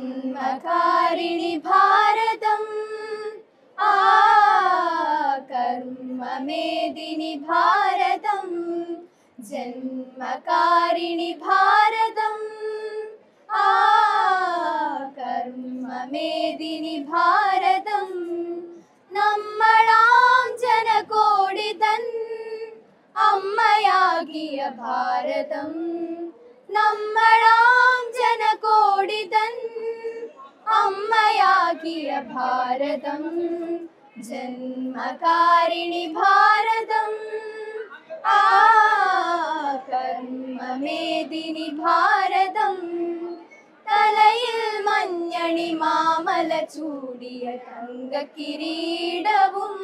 जन्मकारिणि भारतम् कर्ममेदिनि भारतम् जन्मकारिणि भारतम् कर्ममेदिनि भारतम् നമ്മളാം ജനകോടി തൻ അമ്മയാകിയ ഭാരതം നമ്മളാം ജനകോടി തൻ അമ്മയാകിയ ഭാരതം ജന്മകാരിണി ഭാരതം കർമ്മമേദിനി ഭാരതം തലയിൽ മഞ്ഞണി മാമല ചൂടിയ തങ്കക്കിരീടവും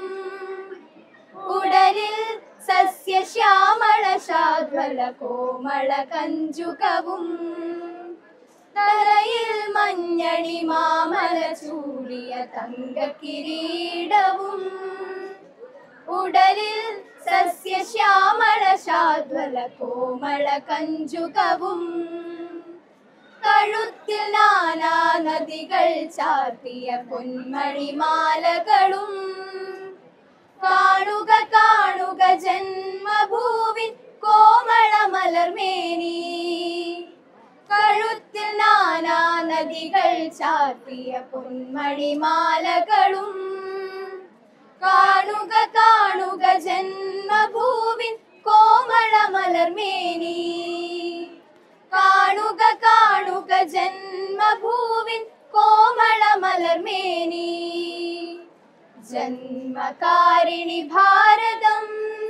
ഉടലിൽ സസ്യശ്യാമള ശാദ്വല കോമള കഞ്ചുകവും തലയിൽ മഞ്ഞണി മാമല ചൂടിയ തങ്കക്കിരീടവും ഉടലിൽ സസ്യശ്യാമള ശാദ്വല കോമള കഞ്ചുകവും കഴുത്തിൽ നാനാ നദികൾ ചാർത്തിയ പൊന്മണിമാലകളും കാണുക കാണുക ജന്മഭൂവിൻ കോമള മലർമേനി കഴുത്തിൽ നാനാ നദികൾ ചാർത്തിയ പൊന്മണിമാലകളും കാണുക കാണുക ജന്മഭൂവിൻ കോമള മലർമേനി കാണുക കാണുക ജന്മഭൂവിൻ കോമള മലർമേനി ജന്മകാരിണി ഭാരതം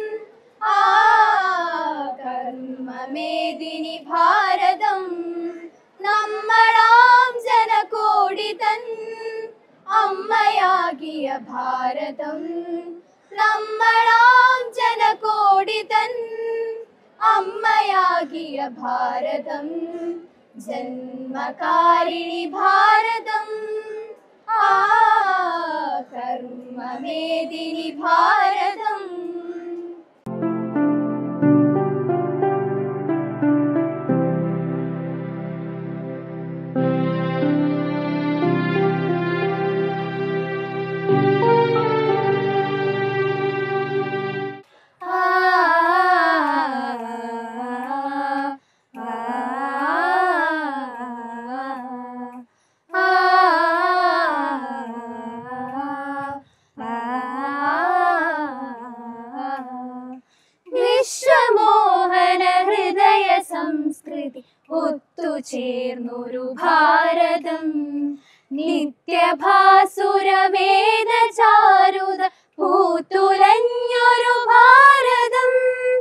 കർമ്മമേദിനി ഭാരതം നമ്മളാം ജനകോടി തൻ അമ്മയാകിയ ഭാരതം നമ്മളാം ജനകോടി തൻ അമ്മയാകിയ ഭാരതം ജന്മകാരിണി ഭാരതം കർമ്മമേദിനി ഭാരതം വിശ്വമോഹന ഹൃദയ സംസ്കൃതി ഒത്തുചേർന്നൊരു ഭാരതം നിത്യഭാസുര വേദ ചാരുത പൂത്തുലഞ്ഞൊരു ഭാരതം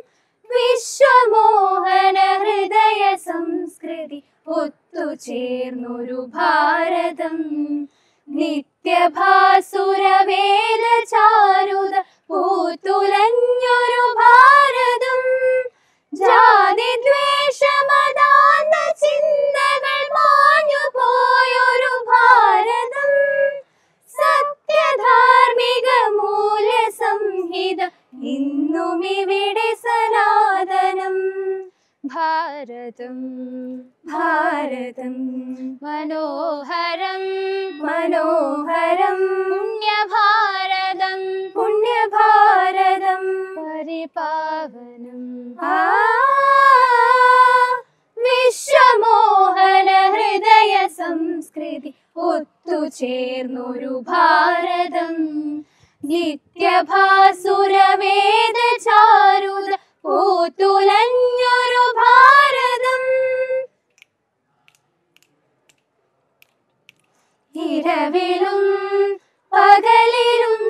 വിശ്വമോഹന ഹൃദയ സംസ്കൃതി ഒത്തുചേർന്നൊരു ഭാരതം നിത്യഭാസുര വേദ ചാരുത പൂത്തുലഞ്ഞൊരു ഭാരതം ജാതി ദ്വേഷമതാന്ത ചിന്തകൾ മാഞ്ഞു പോയൊരു ഭാരതം സത്യധാർമ്മിക മൂല്യ സംഹിത ഇന്നുമിവിടെ സനാതനം ഭാരതം ഭാരതം മനോഹരം മനോഹരം പുണ്യഭാരതം പുണ്യഭാരതം പരിപാവനം വിശ്വമോഹന ഹൃദയ സംസ്കൃതി ഒത്തുചേർന്നൊരു ഭാരതം നിത്യഭാസുര വേദ ചാരുത പൂത്തുലഞ്ഞൊരു ഭാരതം ഇരവിലും പകലിലും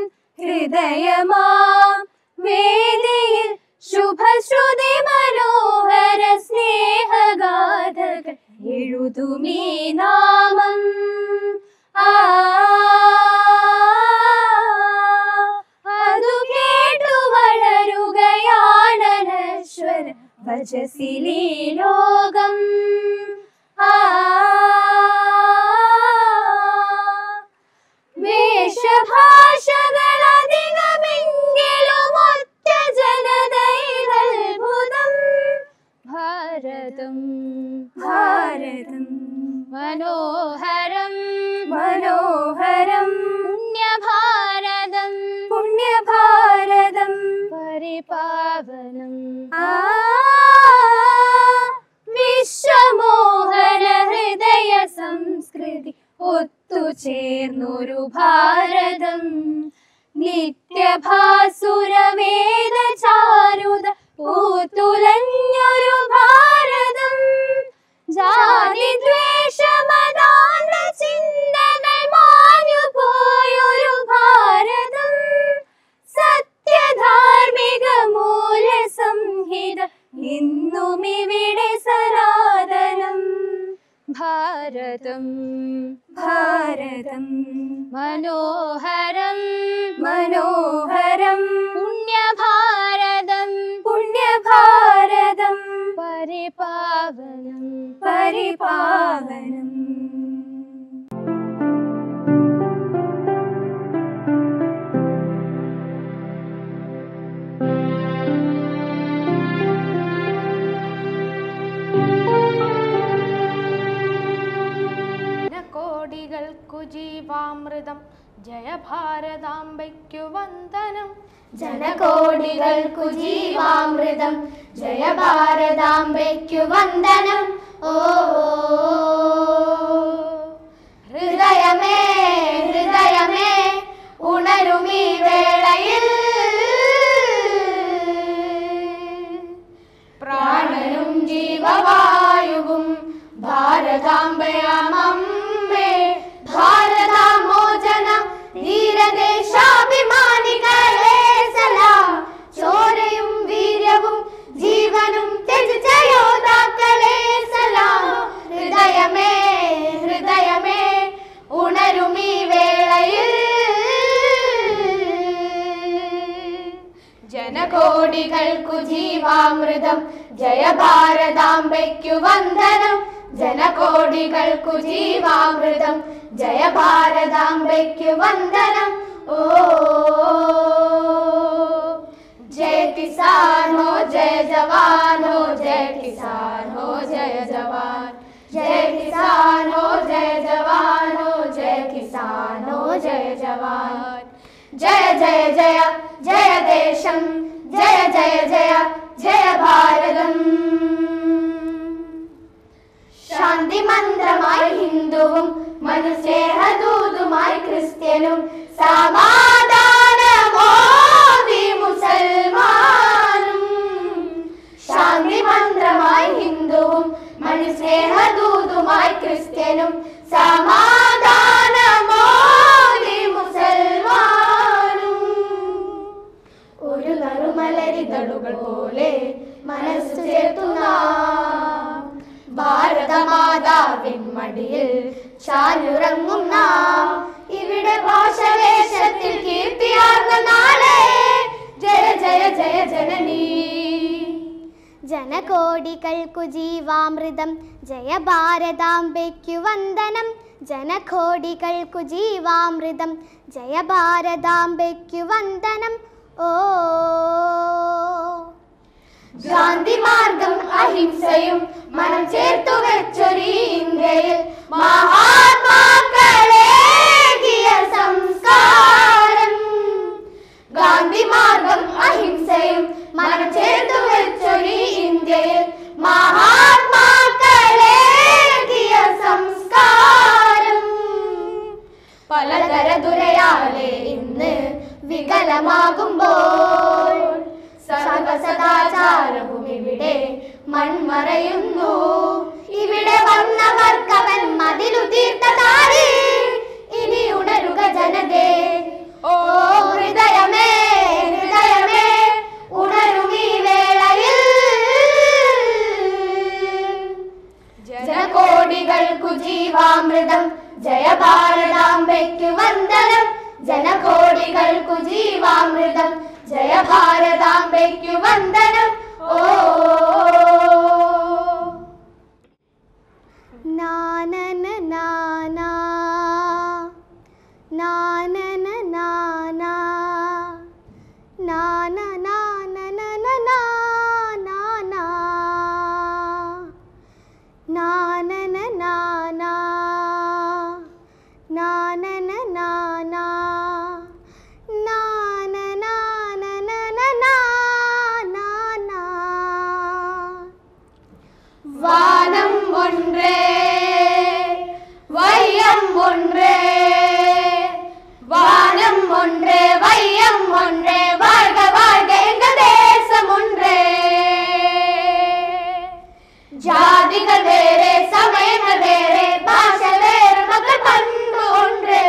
ഹൃദയമാം വേദിയിൽ ശുഭശ്രുതി മനോഹര സ്നേഹഗാഥകൾ എഴുതുമീ നാമം അതു കേട്ടു വളരുകയാണനശ്വര വചസിലീ ലോകം വേഷഭാഷകളധികമെങ്കിലും ഒറ്റ ജനതയിലത്ഭുതം ഭാരതം ഭാരതം മനോഹരം സംസ്കൃതി ഒത്തുചേർന്നൊരു ഭാരതം. നിത്യഭാസുരവേദ ചാരുത പൂത്തുലഞ്ഞൊരു ഭാരതം. ജാതി ദ്വേഷമതാന്ത ചിന്തകൾ മാഞ്ഞു പോയൊരു ഭാരതം. സത്യധാർമ്മിക മൂല്യ സംഹിത ഇന്നും ഇവിടെ സനാതനം. ഭാരതം ഭാരതം മനോഹരം മനോഹരം. പുണ്യഭാരതം പുണ്യഭാരതം. പരിപാവനം പരിപാവനം. ജനകോടികൾക്കു ജീവാമൃതം ജയ ഭാരതാംബയ്ക്കു വന്ദനം. ജനകോടികൾക്കു ജീവാമൃതം ജയ ഭാരതാംബയ്ക്കു വന്ദനം. ഓ ഹൃദയമേ ഹൃദയമേ ഉണരുമീ വേളയിൽ. പ്രാണനും ജീവവായുവും ഭാരതാംബയാമമ്മേ. ഭാരതാമോചന ധീരദേശാഭിമാനികളെ സലാം. ചോരയും വീര്യവും ജീവനും ത്യജിച്ച യോദ്ധാക്കളെ സലാം. ഹൃദയമേ ഹൃദയമേ ഉണരുമീ വേളയിൽ. ജനകോടികൾക്കു ജീവാമൃതം ജയ ഭാരതാംബയ്ക്കു വന്ദനം. ജനകോടികൾക്കു ജീവാമൃതം ജയ ഭാരതാംബയ്ക്കു വന്ദനം. ഓ ജയ കിസാൻ ഹോ ജയ ജവാൻ ഹോ ജയ കിസാൻ ഹോ ജയ ജവാൻ. ജയ കിസാൻ ഹോ ജയ ജവാൻ ഹോ ജയ കിസാൻ ഹോ ജയ ജവാൻ. ജയ ജയ ജയ ജയ ദേശം ജയ ജയ ജയ ജയ ഭാരതം. ശാന്തി മന്ത്രമായി ഹിന്ദുവും മനുസ്നേഹദൂതുമായി ക്രിസ്ത്യനും സമാധാനമോദി മുസൽമാനും. ശാന്തി മന്ത്രമായി ഹിന്ദുവും മനുസ്നേഹദൂതുമായി ക്രിസ്ത്യനും സമാധാനമോദി മുസൽമാനും. ഒരു നറുമലരിതളുകൾ പോലെ മനസ്സു ചേർത്തുന്ന ഭാരതമാതാവിൻ മടിയിൽ ചാലുറങ്ങുന്ന ഇവിടെ ഭാഷവേഷത്തിൽ കീർത്തിയാർന്ന നാളെ. ജയ ജയ ജയ ജനനീ. ജനകോടികൾക്കു ജീവാമൃതം ജയ ഭാരതാംബയ്ക്കു വന്ദനം. ജനകോടികൾക്കു ജീവാമൃതം ജയ ഭാരതാംബയ്ക്കു വന്ദനം. ഓ ഗാന്ധി മാർഗം അഹിംസയും മനം ചേർത്തു വെച്ചൊരു ഇന്ത്യയിൽ മഹാത്മാക്കളേകിയ സംസ്കാരം. ഗാന്ധി മാർഗം അഹിംസയും മനം ചേർത്തു വെച്ചൊരു ഇന്ത്യയിൽ മഹാത്മാക്കളേകിയ സംസ്കാരം. പലതര ദുരയാലെ ഇന്ന് വികലമാകുമ്പോൾ സർവസദാചാരവും ഇവിടെ മൺമറയുന്നു. ഇവിടെ വന്നവർക്കവൻ മതിലു തീർത്തതാടി. ഇനി ഉണരുക ജനതേ. ഓ ഹൃദയമേ ഹൃദയമേ ഉണരുമീ വേളയിൽ. ജനകോടികൾക്കു ജീവാമൃതം ജയ ഭാരതാംബയ്ക്കു വന്ദനം. ജനകോടികൾക്കു ജീവാമൃതം ജയ ഭാരതാംബയ്ക്കു വന്ദനം. ഓ നാനന നാനാ നാനന നാനാ നാനന നാനന നാനാ നാനന നാനാ നാനന നാനാ വാനം ഒன்றே வையம் ஒன்றே, வானம் ஒன்றே, வையம் ஒன்றே, வாழ்க வாழ்க எங்கள் தேசம் ஒன்றே. ஜாதிகள் வேறே, சமயங்கள் வேறே, பாஷை வேறு, மக்கள் பண்பு ஒன்றே.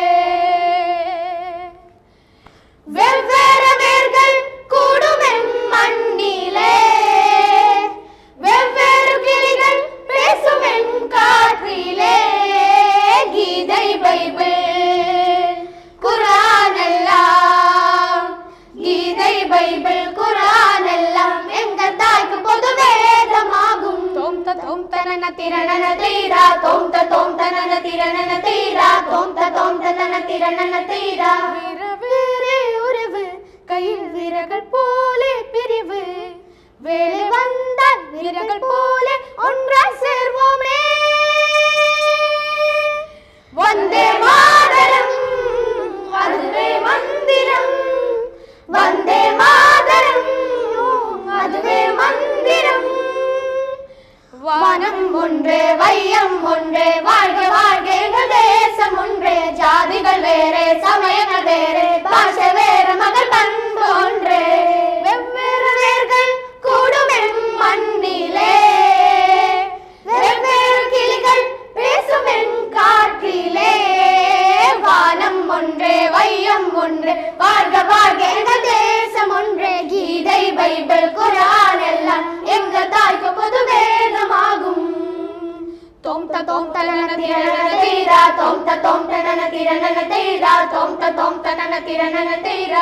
வெவ்வேறு வேர்கள் கூடும் எம் மண்ணிலே, வெவ்வேறு கிளிகள் பேசும் என் காற்றிலே. கீதை பைபிள் குர்ஆன் எல்லாம், கீதை பைபிள் குர்ஆன் எல்லாம் எங்கள் தாய்க்கு பொது வேதமாகும். தோம் தோம் தனன திரணன தீரா, தோம் தனன திரணன தீரா, தோம் தனன திரணன தீரா. வேறே உறவு கையில் வீரர்கள் போலே பிரிவு, வேலை வந்தால் வீரர்கள் போலே ஒன்றாய் சேர்வோமே. வந்தே மாதரம் அதுவே மந்திரம், வந்தே மாதரம் அதுவே மந்திரம். வானம் ஒன்றே, வையம் ஒன்றே, வாழ்க வாழ்க எங்கள் தேசம் ஒன்றே. ஜாதிகள் வேறே, சமயங்கள் வேறே, பாஷை வேறு, மக்கள் பண்பு ஒன்றே. வெவ்வேறு வேர்கள் கூடும் எம் மண்ணிலே, வெவ்வேறு கிளிகள் பேசும் என் காற்றிலே. வானம் ஒன்றே, வையம் ஒன்றே, வாழ்க வாழ்க எங்கள் தேசம் ஒன்றே. கீதை பைபிள் குர்ஆன் எல்லாம் எங்கள் தாய்க்கு பொது வேதமாகும். தோம் தனன திரணன தீரா, தோம் தனன திரணன தீரா, தோம் தனன திரணன தீரா.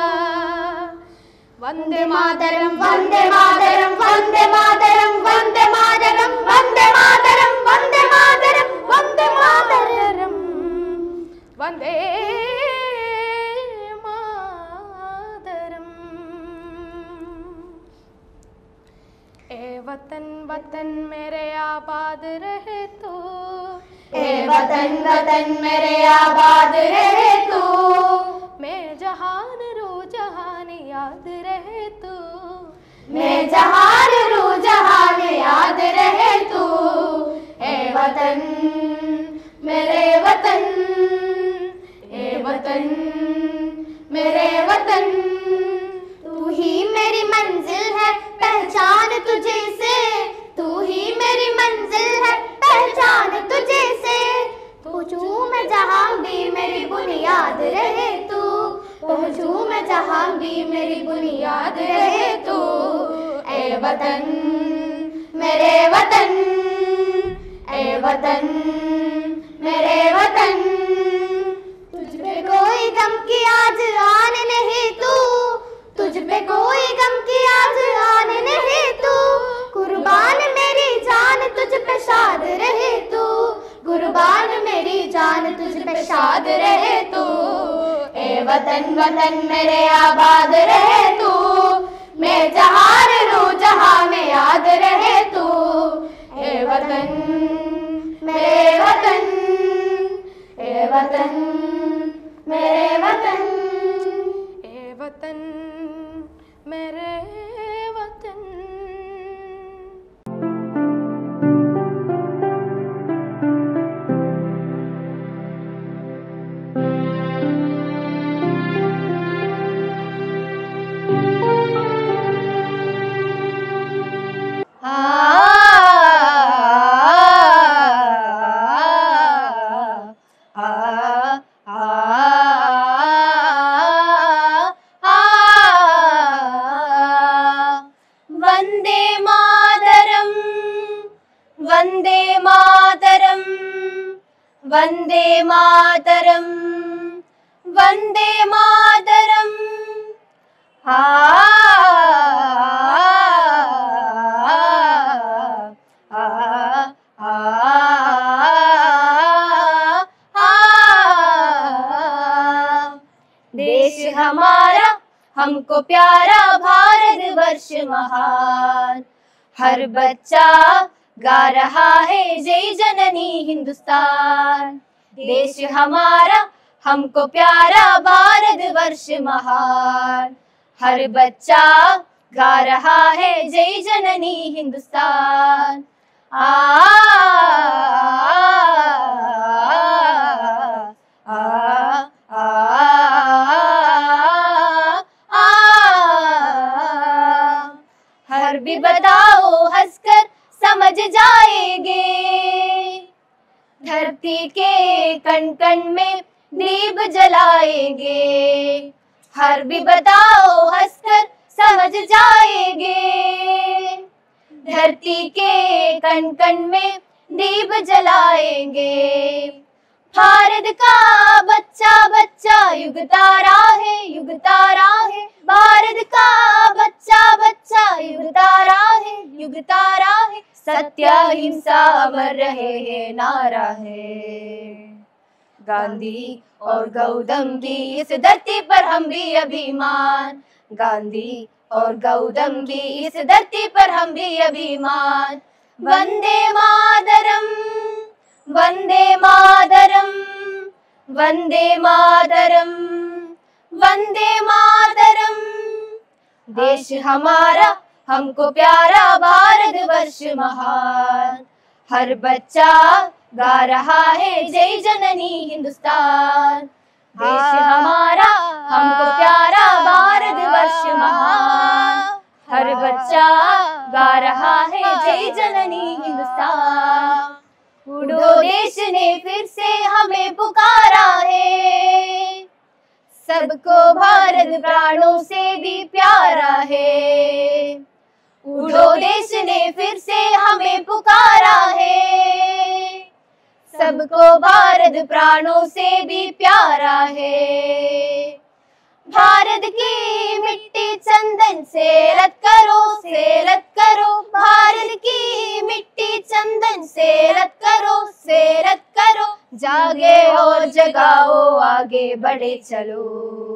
வந்தே மாதரம், வந்தே மாதரம், வந்தே மாதரம், வந்தே மாதரம், வந்தே மாதரம், வந்தே மாதரம், வந்தே மாதரம், வந்தே मातरम। ए वतन वतन मेरे आबाद रहे तू, ए वतन वतन मेरे आबाद रहे तू, मैं जहान रू जहान याद रहे तू, मैं जहान रू जहान याद रहे तू। ए वतन मेरे वतन, ए वतन मेरे वतन, तू ही मेरी मंजिल है पहचान तुझे से, तू ही मेरी मंजिल है पहचान तुझे से, पहुंचूं मैं जहां भी मेरी बुनियाद रहे तू, पहुंचूं मैं जहां भी मेरी बुनियाद रहे तू। ए वतन मेरे वतन, ए वतन मेरे वतन, तुझ पे कोई गम की आज आन नहीं तू, तुझ पे कोई गम की आज आन नहीं तू, कुर्बान मेरी जान तुझ पे शाद रहे तू, कुर्बान मेरी जान तुझ पे शाद रहे तू। ए वतन वतन मेरे आबाद रहे तू, मैं जहां रू जहां में याद रहे तू। ए वतन मेरे वतन, ए वतन मेरे वतन, ए वतन मेरे वतन। वंदे मातरम, वंदे मातरम, वंदे मातरम। देश हमारा हमको प्यारा, भारतवर्ष महान, हर बच्चा गा रहा है जय जननी हिंदुस्तान। देश हमारा हमको प्यारा, भारतवर्ष महान, हर बच्चा गा रहा है जय जननी हिंदुस्तान। धरती के कण कण में दीप जलाएंगे, हर भी बताओ हंसकर समझ जाएंगे। धरती के कण कण में दीप जलाएंगे, भारत का बच्चा बच्चा युग तारा है, युग तारा है। भारत का बच्चा बच्चा युग तारा है, युग तारा है। सत्य अहिंसा अमर रहे है नारा है। गांधी और गौतम की इस धरती पर हम भी अभिमान, गांधी और गौतम की इस धरती पर हम भी अभिमान। वंदे मातरम, वंदे मातरम, वंदे मातरम, वंदे मातरम। देश हमारा हमको प्यारा, भारतवर्ष महान। हर बच्चा गा रहा है जय जननी हिंदुस्तान। देश हमारा हमको प्यारा, भारतवर्ष महान। हर बच्चा गा रहा है जय जननी हिंदुस्तान। उड़ो देश ने फिर से हमें पुकारा है, सबको भारत प्राणों से भी प्यारा है। उड़ो देश ने फिर से हमें पुकारा है, सबको भारत प्राणों से भी प्यारा है। भारत की मिट्टी चंदन से रत करो, से रत करो। भारत की मिट्टी चंदन से रत करो, से रत करो। जागे और जगाओ, आगे बढ़े चलो।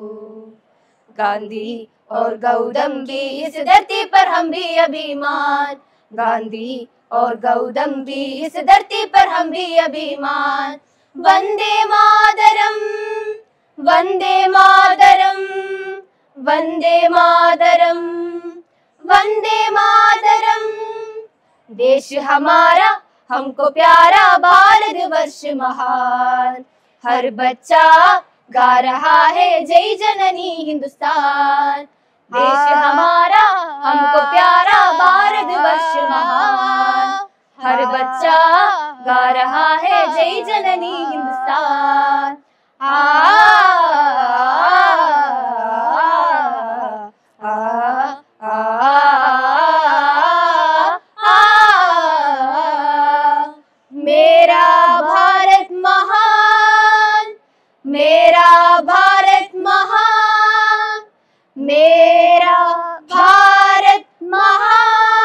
गांधी और गौतम की इस धरती पर हम भी अभिमान, गांधी और गौतम की इस धरती पर हम भी अभिमान। वंदे मातरम, वंदे मातरम, वंदे मातरम, वंदे मातरम। देश हमारा हमको प्यारा, भारतवर्ष महान। हर बच्चा गा रहा है जय जननी हिंदुस्तान। देश हमारा हमको प्यारा, भारतवर्ष महान। हर बच्चा गा रहा है जय जननी हिंदुस्तान। मेरा भारत महान, मेरा भारत महान, मेरा भारत महान।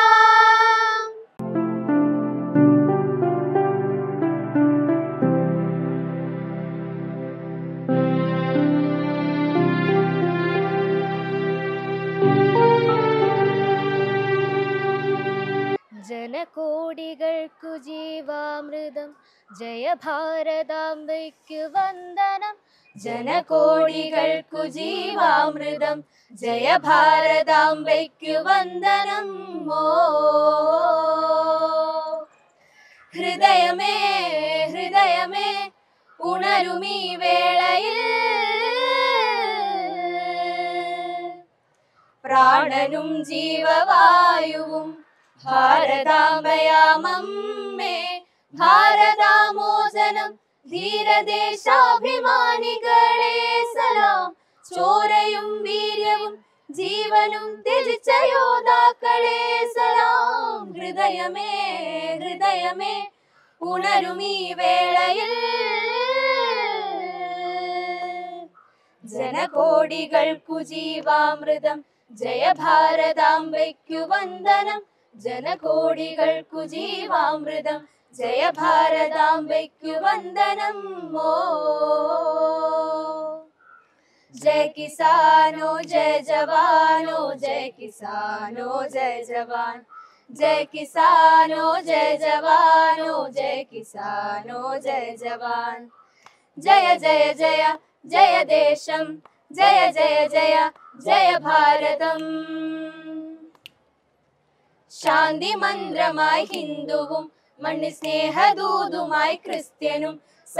जनकोटिकൾക്കു ജീവാമൃതം, ജയ ഭാരതാംബയ്ക്കു വന്ദനം. जनकोटिकൾക്കു ജീവാമൃതം, ജയ ഭാരതാംബയ്ക്കു വന്ദനം. ഓ ഹൃദയമേ ഹൃദയമേ ഉണരുമീ വേളയിൽ, പ്രാണനും ജീവവായുവും ഭാരതാംബയാമമ്മേ. ഭാരതാമോചനം ധീരദേശാഭിമാനികളെ സലാം. ചോരയും വീര്യവും ജീവനും ത്യജിച്ച യോദ്ധാക്കളെ സലാം. ഹൃദയമേ ഹൃദയമേ ഉണരുമീ വേളയിൽ, ജനകോടികൾക്കു ജീവാമൃതം, ജയ ഭാരതാംബയ്ക്കു വന്ദനം. जनकोटिकൾക്കു ജീവാമൃതം, ജയ ഭാരതാംബയ്ക്കു വന്ദനം. ഓ जय किसानो जय जवानो, जय किसानो जय जवान। जय किसानो जय जवानो, जय किसानो जय जवान। जय जय जय जय देशम, जय जय जय जय भारतम. ശാന്തി മന്ത്രമായി ഹിന്ദുവും, മണ്ണിൽ സ്നേഹദൂതുമായി ക്രിസ്ത്യനും,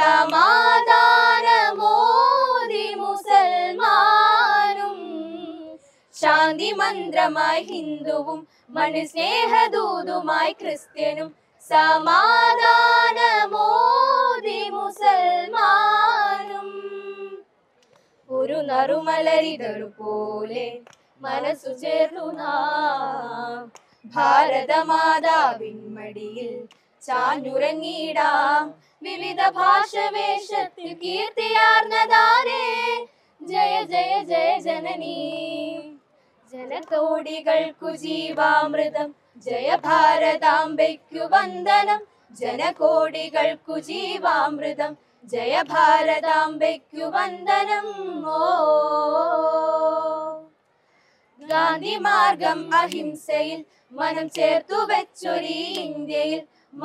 സമാധാനമോദി മുസൽമാനും. ശാന്തി മന്ത്രമായി ഹിന്ദുവും, മണ്ണിൽ സ്നേഹദൂതുമായി ക്രിസ്ത്യനും, സമാധാനമോദി മുസൽമാനും. ഒരു നറുമലരിതഴു പോലെ മനസ്സു ചേർന്നു നാം ഭാരതമാതാവിൻ മടിയിൽ ചാഞ്ഞുറങ്ങിടാം. വിവിധ ഭാഷവേഷത്തിൽ കീർത്തിയാർന്നതാരേ ജയ ജയ ജയ ജനനീ. ജനകോടികൾക്കു ജീവാമൃതം ജയ ഭാരതാംബയ്ക്കു വന്ദനം. ജനകോടികൾക്കു ജീവാമൃതം ജയ ഭാരതാംബയ്ക്കു വന്ദനം. ഓ ഗാന്ധി മാർഗം അഹിംസയിൽ മനം ചേർത്തു വെച്ചൊരീ ഇന്ത്യയിൽ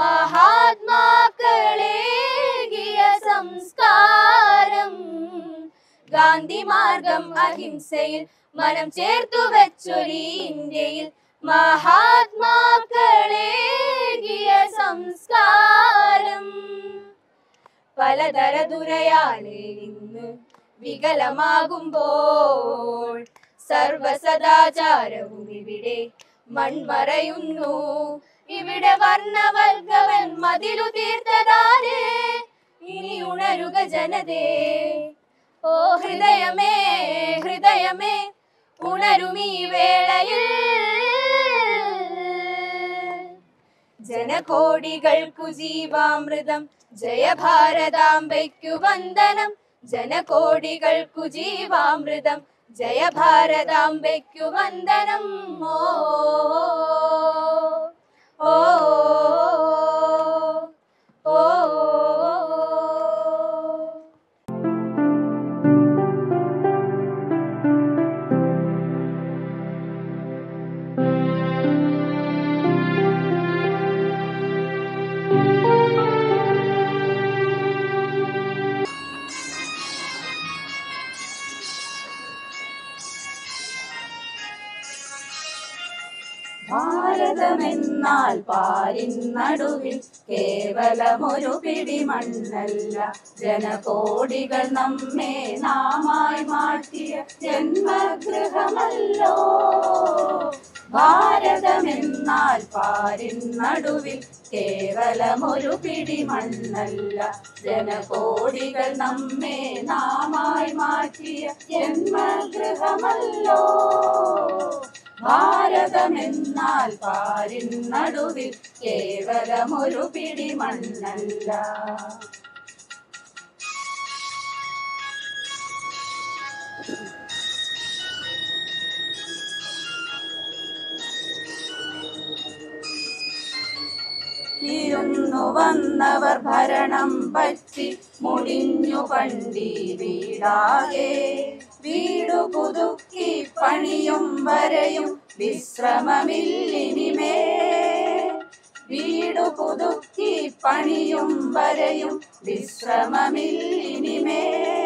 മഹാത്മാക്കളേകിയ സംസ്കാരം. ഗാന്ധി മാർഗം അഹിംസയിൽ മനം ചേർത്തു വെച്ചൊരീ ഇന്ത്യയിൽ മഹാത്മാക്കളേകിയ സംസ്കാരം. പലതരതുരയാലേ ഇന്ന് വികലമാകുമ്പോൾ സർവസദാചാരവും ഇവിടെ മൺമറയുന്നു. ഇവിടെ വർണ്ണവർഗവൻ മതിലു തീർത്തതാരേ ഇനി ഉണരുക ജനതേ. ഓ ഹൃദയമേ ഹൃദയമേ ഉണരുമീ വേളയിൽ. ജനകോടികൾക്കു ജീവാമൃതം ജയ ഭാരതാംബയ്ക്കു വന്ദനം. ജനകോടികൾക്കു ജീവാമൃതം ജയ ഭാരതാംബയ്ക്കു വന്ദനം. ഓ ഓ ഓ ഭാരതമെന്നാൽ പാരിൻ നടുവിൽ കേവലമൊരു പിടി മണ്ണല്ല. ജനകോടികൾ നമ്മെ നാമായി മാറ്റിയ ജന്മഗൃഹമല്ലോ. ഭാരതമെന്നാൽ പാരിൻ നടുവിൽ കേവലമൊരു പിടി മണ്ണല്ല. ജനകോടികൾ നമ്മെ നാമായി മാറ്റിയ ജന്മഗൃഹമല്ലോ. ഭാരതമെന്നാൽ പാരിൻ നടുവിൽ കേവലമൊരു പിടി മണ്ണല്ല. ഇരുന്നു വന്നവർ ഭരണം പറ്റി മുടിഞ്ഞു പണ്ടി വീടാകെ. വീടു പുതുക്കി പണിയും വരെയും വിശ്രമമില്ലിനിമേ. വീടു പുതുക്കി പണിയും വരെയും വിശ്രമമില്ലിനിമേ.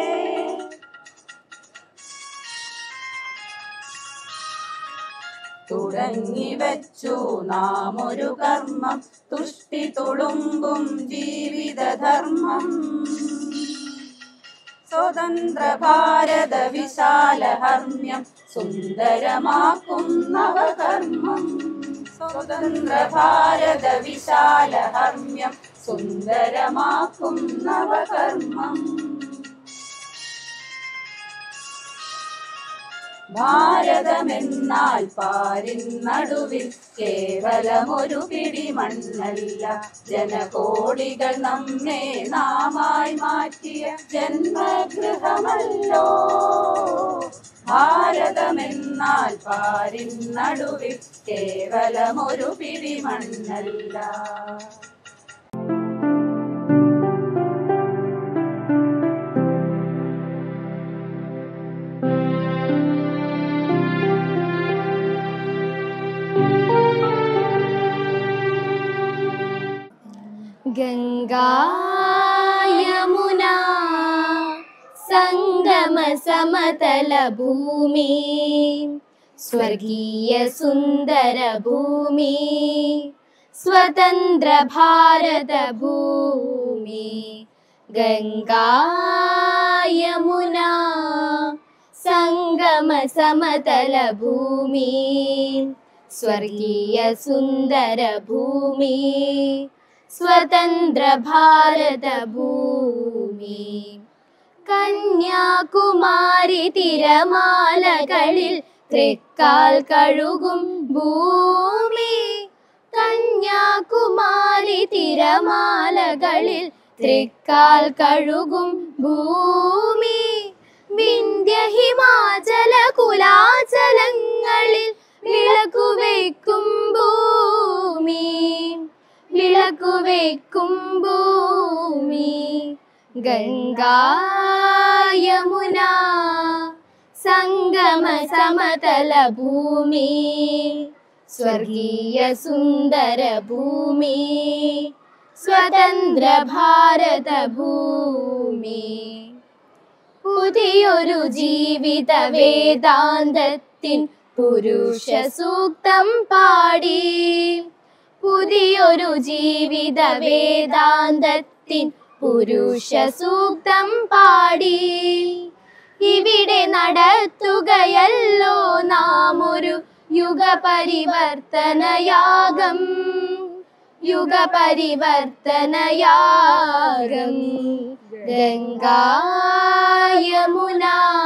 തുടങ്ങി വെച്ചു നാം ഒരു കർമ്മം തുഷ്ടി തുളുമ്പും ജീവിതധർമ്മം. സ്വതന്ത്ര ഭാരത വിശാലഹർമ്മ്യം സുന്ദരമാക്കും നവകർമ്മം. സ്വതന്ത്ര ഭാരത വിശാലഹർമ്മ്യം സുന്ദരമാക്കും നവകർമ്മം. ഭാരതമെന്നാൽ പാരിൻ നടുവിൽ കേവലമൊരു പിടി മണ്ണല്ല. ജനകോടികൾ നമ്മെ നാമായി മാറ്റിയ ജന്മഗൃഹമല്ലോ. ഭാരതമെന്നാൽ പാരിൻ നടുവിൽ കേവലമൊരു പിടി മണ്ണല്ല. गंगा यमुना संगम समतल भूमि, स्वर्गीय सुंदर भूमि, स्वतंत्र भारत भूमि. गंगा यमुना संगम समतल भूमि, स्वर्गीय सुंदर भूमि, स्वतंत्र भारत भूमि. ഭൂമി. കന്യാകുമാരി തിരമാലകളിൽ തൃക്കാൽ കഴുകും ഭൂമി. കന്യാകുമാരി തിരമാലകളിൽ തൃക്കാൽ കഴുകും ഭൂമി. വിന്ധ്യ ഹിമാചല കുലാചലങ്ങളിൽ വിളക്കുവെക്കും ഭൂമി. വിളക്കുവെക്കും ഭൂമി. ഗംഗാ യമുന സംഗമ സമതല ഭൂമി. സ്വർഗീയ സുന്ദര ഭൂമി. സ്വതന്ത്ര ഭാരത ഭൂമി. പുതിയൊരു ജീവിത വേദാന്തത്തിൻ പുരുഷ സൂക്തം പാടി. പുതിയൊരു ജീവിത വേദാന്തത്തിൻ പുരുഷ സൂക്തം പാടി. ഇവിടെ നടത്തുകയല്ലോ നാം ഒരു യുഗപരിവർത്തനയാഗം. യുഗപരിവർത്തനയാഗം. ഗംഗാ യമുന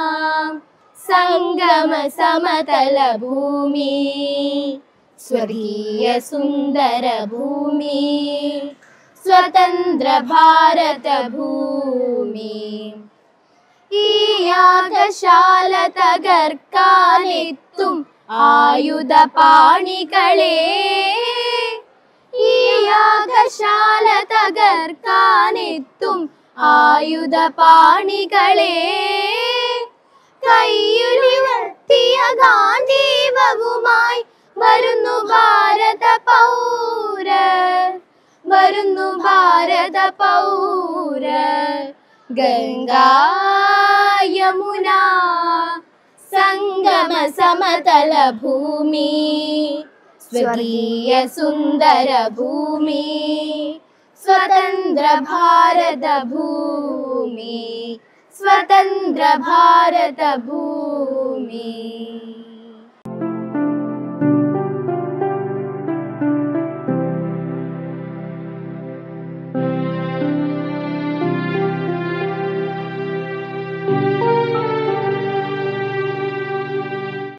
സംഗമ സമതല ഭൂമി. സ്വർഗീയ സുന്ദര ഭൂമി. സ്വതന്ത്ര ഭാരത ഭൂമി. ഈ യാഗശാല തകർക്കാനെത്തും ആയുധ പാണികളെ. ഈ യാഗശാല തകർക്കാനെത്തും ആയുധ പാണികളെ. കയ്യിലുയർത്തിയ ഗാന്ധീവവുമായി വരുന്നു ഭാരത പൗരർ. വരുന്നു ഭാരത പൗരർ. ഗംഗാ യമുന സംഗമ സമതല ഭൂമി. സ്വകീയ സുന്ദര ഭൂമി. സ്വതന്ത്ര ഭാരത ഭൂമി. സ്വതന്ത്ര ഭാരത ഭൂമി.